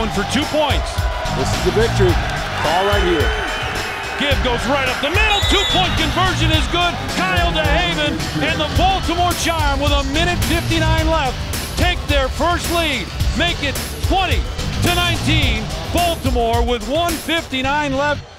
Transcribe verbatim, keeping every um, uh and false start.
one for two points. This is the victory. Call right here. Gibb goes right up the middle. Two-point conversion is good. Kyle DeHaven and the Baltimore Charm with a minute fifty-nine left take their first lead. Make it twenty to nineteen. Baltimore with one fifty-nine left.